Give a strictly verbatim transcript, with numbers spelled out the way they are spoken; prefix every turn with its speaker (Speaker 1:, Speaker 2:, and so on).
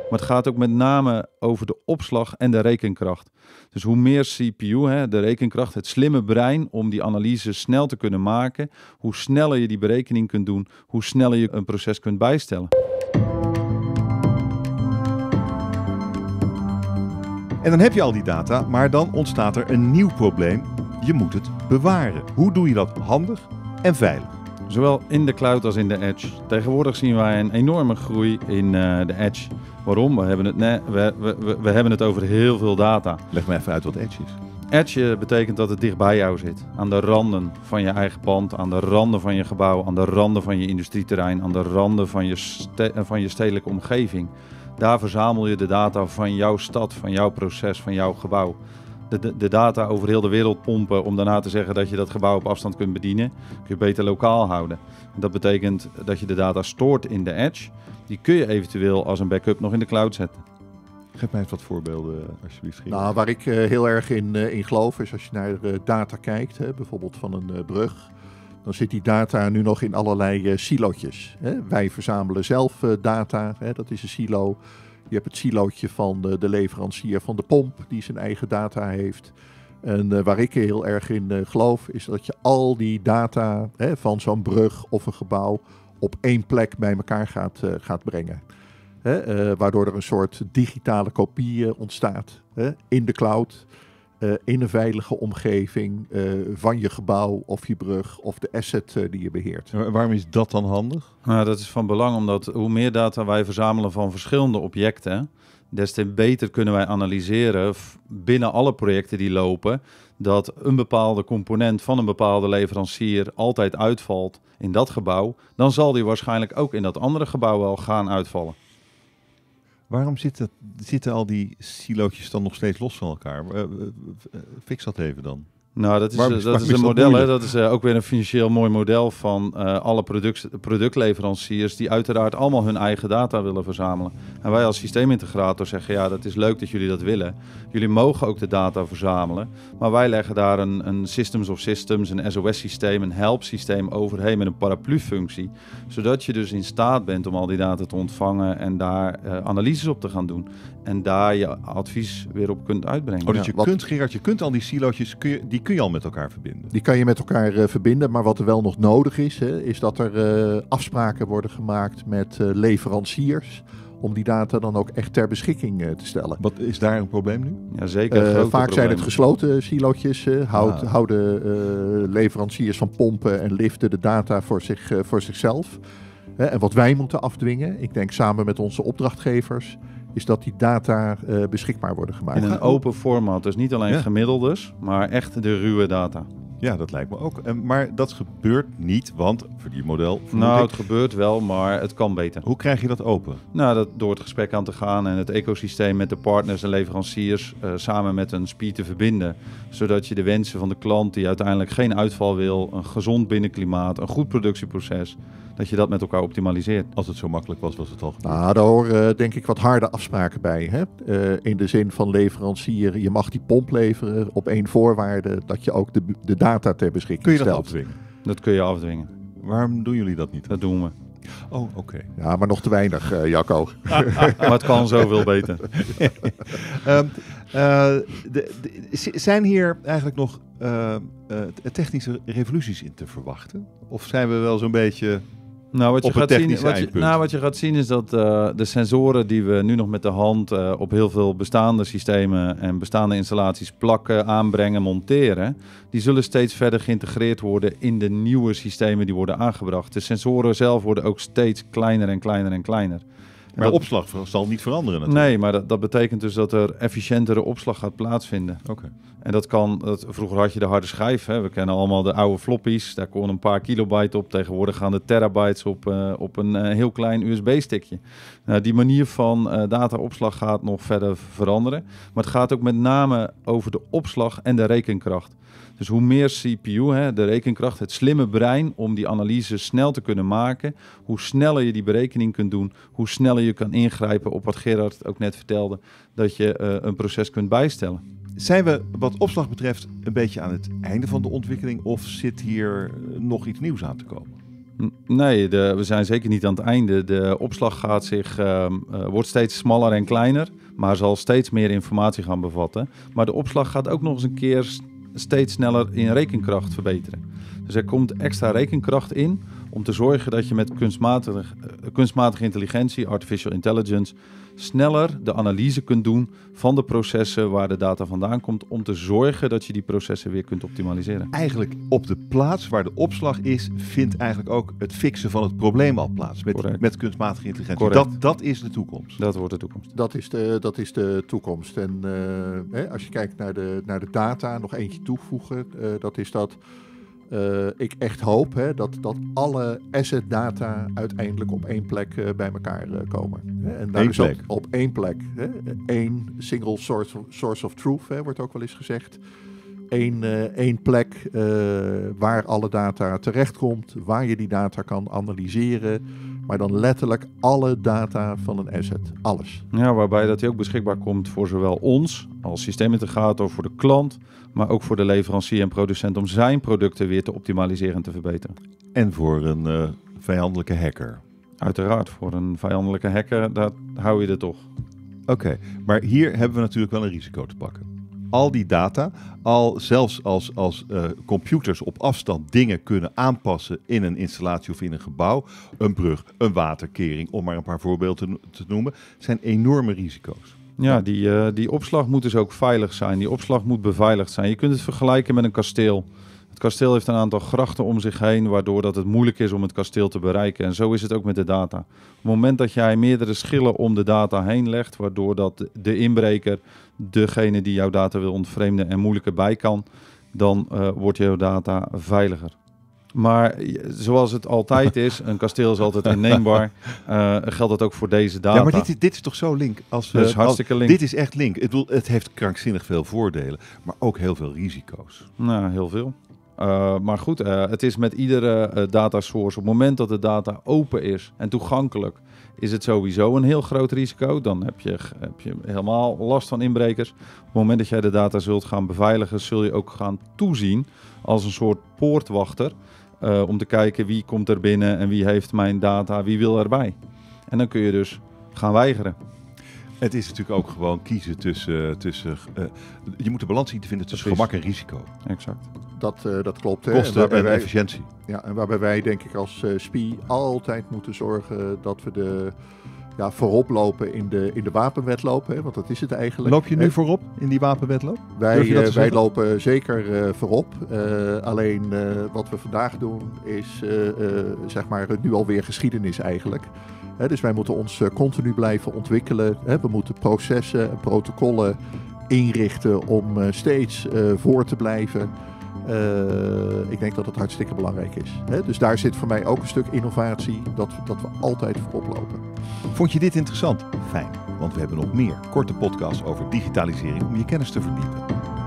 Speaker 1: Maar het gaat ook met name over de opslag en de rekenkracht. Dus hoe meer C P U, hè, de rekenkracht, het slimme brein om die analyse snel te kunnen maken, hoe sneller je die berekening kunt doen, hoe sneller je een proces kunt bijstellen.
Speaker 2: En dan heb je al die data, maar dan ontstaat er een nieuw probleem. Je moet het bewaren. Hoe doe je dat handig en veilig?
Speaker 1: Zowel in de cloud als in de edge. Tegenwoordig zien wij een enorme groei in uh, de edge. Waarom? We hebben, het ne- we, we, we, we hebben het over heel veel data.
Speaker 2: Leg me even uit wat edge is.
Speaker 1: Edge betekent dat het dicht bij jou zit. Aan de randen van je eigen pand, aan de randen van je gebouw, aan de randen van je industrieterrein, aan de randen van je, ste- van je stedelijke omgeving. Daar verzamel je de data van jouw stad, van jouw proces, van jouw gebouw. De, de, de data over heel de wereld pompen om daarna te zeggen dat je dat gebouw op afstand kunt bedienen, kun je beter lokaal houden. En dat betekent dat je de data stoort in de edge. Die kun je eventueel als een backup nog in de cloud zetten.
Speaker 2: Geef mij eens wat voorbeelden alsjeblieft.
Speaker 3: Nou, waar ik uh, heel erg in, uh, in geloof is als je naar uh, data kijkt, hè, bijvoorbeeld van een uh, brug, dan zit die data nu nog in allerlei uh, silootjes. Hè. Wij verzamelen zelf uh, data, hè, dat is een silo. Je hebt het silootje van de, de leverancier van de pomp die zijn eigen data heeft. En uh, waar ik heel erg in uh, geloof is dat je al die data hè, van zo'n brug of een gebouw op één plek bij elkaar gaat, uh, gaat brengen. Hè, uh, waardoor er een soort digitale kopie uh, ontstaat hè, in de cloud. Uh, in een veilige omgeving uh, van je gebouw of je brug of de asset uh, die je beheert.
Speaker 2: En waarom is dat dan handig?
Speaker 1: Nou, dat is van belang omdat hoe meer data wij verzamelen van verschillende objecten, des te beter kunnen wij analyseren binnen alle projecten die lopen, dat een bepaalde component van een bepaalde leverancier altijd uitvalt in dat gebouw, dan zal die waarschijnlijk ook in dat andere gebouw wel gaan uitvallen.
Speaker 2: Waarom zitten, zitten al die silootjes dan nog steeds los van elkaar? Uh, uh, uh, fix dat even dan.
Speaker 1: Nou, dat is,
Speaker 2: waarom,
Speaker 1: uh, dat is
Speaker 2: is
Speaker 1: een
Speaker 2: dat
Speaker 1: model. Hè?
Speaker 2: moeilijk?
Speaker 1: Dat is uh, ook weer een financieel mooi model van uh, alle product, productleveranciers die uiteraard allemaal hun eigen data willen verzamelen. En wij als systeemintegrator zeggen, ja, dat is leuk dat jullie dat willen. Jullie mogen ook de data verzamelen. Maar wij leggen daar een, een systems of systems, een S O S-systeem, een help-systeem overheen met een paraplu-functie. Zodat je dus in staat bent om al die data te ontvangen en daar uh, analyses op te gaan doen. En daar je advies weer op kunt uitbrengen.
Speaker 2: Oh, dus
Speaker 3: Ja,
Speaker 2: je
Speaker 3: wat...
Speaker 2: kunt, Gerard, je kunt al die silootjes, kun je, die kun je al met elkaar verbinden?
Speaker 3: Die kan je met elkaar uh, verbinden, maar wat er wel nog nodig is, hè, is dat er uh, afspraken worden gemaakt met uh, leveranciers om die data dan ook echt ter beschikking uh, te stellen.
Speaker 2: Wat is daar een probleem nu?
Speaker 1: Ja, zeker.
Speaker 3: Uh, vaak
Speaker 1: problemen.
Speaker 3: zijn het gesloten silootjes. Uh, houd,
Speaker 2: Ah.
Speaker 3: Houden uh, leveranciers van pompen en liften de data voor, zich, uh, voor zichzelf. Uh, en wat wij moeten afdwingen, ik denk samen met onze opdrachtgevers, is dat die data uh, beschikbaar worden gemaakt.
Speaker 1: In een open format, dus niet alleen
Speaker 2: Ja.
Speaker 1: gemiddeldes, maar echt de ruwe data.
Speaker 2: Ja, dat lijkt me ook. En, maar dat gebeurt niet, want voor die model...
Speaker 1: Nou,
Speaker 2: ik,
Speaker 1: het gebeurt wel, maar het kan beter.
Speaker 2: hoe krijg je dat open?
Speaker 1: Nou, dat door het gesprek aan te gaan en het ecosysteem met de partners en leveranciers uh, samen met een S P I te verbinden. Zodat je de wensen van de klant die uiteindelijk geen uitval wil, een gezond binnenklimaat, een goed productieproces, dat je dat met elkaar optimaliseert.
Speaker 2: Als het zo makkelijk was, was het al gebeurd.
Speaker 3: Nou, daar horen uh, denk ik wat harde afspraken bij. Hè? Uh, in de zin van leverancier, je mag die pomp leveren op één voorwaarde, dat je ook de, de data ter beschikking
Speaker 2: Kun je dat
Speaker 3: stelt.
Speaker 2: afdwingen?
Speaker 1: Dat kun je afdwingen.
Speaker 2: Waarom doen jullie dat niet?
Speaker 1: Dat doen we.
Speaker 2: Oh, oké. Okay.
Speaker 3: Ja, maar nog te weinig, uh, Jacco.
Speaker 1: Maar het kan zoveel beter.
Speaker 2: um, uh, de, de, zijn hier eigenlijk nog uh, uh, technische revoluties in te verwachten? Of zijn we wel zo'n beetje...
Speaker 1: Nou, wat je,
Speaker 2: op een
Speaker 1: gaat zien,
Speaker 2: technisch
Speaker 1: wat, je,
Speaker 2: eindpunt?
Speaker 1: nou, wat je gaat zien is dat uh, de sensoren die we nu nog met de hand uh, op heel veel bestaande systemen en bestaande installaties plakken, aanbrengen, monteren, die zullen steeds verder geïntegreerd worden in de nieuwe systemen die worden aangebracht. De sensoren zelf worden ook steeds kleiner en kleiner en kleiner.
Speaker 2: Maar
Speaker 1: dat,
Speaker 2: de opslag zal niet veranderen natuurlijk.
Speaker 1: Nee, maar dat, dat betekent dus dat er efficiëntere opslag gaat plaatsvinden.
Speaker 2: Oké. Okay.
Speaker 1: En dat kan, dat, vroeger had je de harde schijf, hè. We kennen allemaal de oude floppies, daar kon een paar kilobyte op. Tegenwoordig gaan de terabytes op, uh, op een uh, heel klein U S B-stickje. Nou, die manier van uh, dataopslag gaat nog verder veranderen. Maar het gaat ook met name over de opslag en de rekenkracht. Dus hoe meer C P U, hè, de rekenkracht, het slimme brein om die analyse snel te kunnen maken, hoe sneller je die berekening kunt doen, hoe sneller je kan ingrijpen op wat Gerard ook net vertelde, dat je uh, een proces kunt bijstellen.
Speaker 2: Zijn we wat opslag betreft een beetje aan het einde van de ontwikkeling of zit hier nog iets nieuws aan te komen?
Speaker 1: Nee, de, we zijn zeker niet aan het einde. De opslag gaat zich, uh, uh, wordt steeds smaller en kleiner, maar zal steeds meer informatie gaan bevatten. Maar de opslag gaat ook nog eens een keer steeds sneller in rekenkracht verbeteren. Dus er komt extra rekenkracht in om te zorgen dat je met kunstmatige, uh, kunstmatige intelligentie, artificial intelligence, sneller de analyse kunt doen van de processen waar de data vandaan komt, om te zorgen dat je die processen weer kunt optimaliseren.
Speaker 2: Eigenlijk op de plaats waar de opslag is, vindt eigenlijk ook het fixen van het probleem al plaats met, met kunstmatige intelligentie. Dat, dat is de toekomst.
Speaker 1: Dat wordt de toekomst.
Speaker 3: Dat is de, dat is de toekomst. En uh, hè, als je kijkt naar de, naar de data, nog eentje toevoegen, uh, dat is dat Uh, ik echt hoop hè, dat, dat alle asset data uiteindelijk op één plek uh, bij elkaar uh, komen. En daar
Speaker 2: Eén
Speaker 3: is
Speaker 2: plek.
Speaker 3: Op, op één plek. Hè. Eén single source of, source of truth, hè, wordt ook wel eens gezegd. Eén, uh, één plek uh, waar alle data terechtkomt, waar je die data kan analyseren. Maar dan letterlijk alle data van een asset. Alles.
Speaker 1: Ja, waarbij dat die ook beschikbaar komt voor zowel ons als systeemintegrator, voor de klant, maar ook voor de leverancier en producent om zijn producten weer te optimaliseren en te verbeteren.
Speaker 2: En voor een uh, vijandelijke hacker.
Speaker 1: Uiteraard, voor een vijandelijke hacker, daar hou je er toch.
Speaker 2: Oké, okay, maar hier hebben we natuurlijk wel een risico te pakken. Al die data, al zelfs als, als uh, computers op afstand dingen kunnen aanpassen in een installatie of in een gebouw, een brug, een waterkering, om maar een paar voorbeelden te, te noemen, zijn enorme risico's.
Speaker 1: Ja, die, uh, die opslag moet dus ook veilig zijn. Die opslag moet beveiligd zijn. Je kunt het vergelijken met een kasteel. Het kasteel heeft een aantal grachten om zich heen, waardoor dat het moeilijk is om het kasteel te bereiken. En zo is het ook met de data. Op het moment dat jij meerdere schillen om de data heen legt, waardoor dat de inbreker, degene die jouw data wil ontvreemden, er moeilijker bij kan, dan uh, wordt jouw data veiliger. Maar zoals het altijd is, een kasteel is altijd inneembaar, uh, geldt dat ook voor deze data.
Speaker 2: Ja, maar dit, dit is toch zo link? Als,
Speaker 1: dus uh, hartstikke link.
Speaker 2: Dit is echt link. Ik bedoel, het heeft krankzinnig veel voordelen, maar ook heel veel risico's.
Speaker 1: Nou, heel veel. Uh, maar goed, uh, het is met iedere uh, datasource, op het moment dat de data open is en toegankelijk, is het sowieso een heel groot risico. Dan heb je, heb je helemaal last van inbrekers. Op het moment dat jij de data zult gaan beveiligen, zul je ook gaan toezien als een soort poortwachter. Uh, om te kijken wie komt er binnen en wie heeft mijn data, wie wil erbij. En dan kun je dus gaan weigeren.
Speaker 2: Het is natuurlijk ook gewoon kiezen tussen... tussen uh, je moet de balans zien te vinden tussen
Speaker 1: Precies.
Speaker 2: gemak en risico.
Speaker 1: Exact.
Speaker 3: Dat, uh, dat klopt. Hè?
Speaker 2: Kosten en, en
Speaker 3: wij,
Speaker 2: efficiëntie.
Speaker 3: Ja, en waarbij wij denk ik als uh, S P I altijd moeten zorgen dat we de... Ja, voorop lopen in de, in de wapenwedloop, hè, want dat is het eigenlijk.
Speaker 2: Loop je nu
Speaker 3: hè?
Speaker 2: voorop in die wapenwedloop?
Speaker 3: Wij, uh, wij
Speaker 2: zeggen?
Speaker 3: lopen zeker uh, voorop. Uh, alleen uh, wat we vandaag doen is uh, uh, zeg maar nu alweer geschiedenis eigenlijk. Hè, dus wij moeten ons uh, continu blijven ontwikkelen. Hè. We moeten processen en protocollen inrichten om uh, steeds uh, voor te blijven. Uh, ik denk dat het hartstikke belangrijk is. Hè? Dus daar zit voor mij ook een stuk innovatie, dat, dat we altijd voorop lopen.
Speaker 2: Vond je dit interessant? Fijn, want we hebben nog meer korte podcasts over digitalisering om je kennis te verdiepen.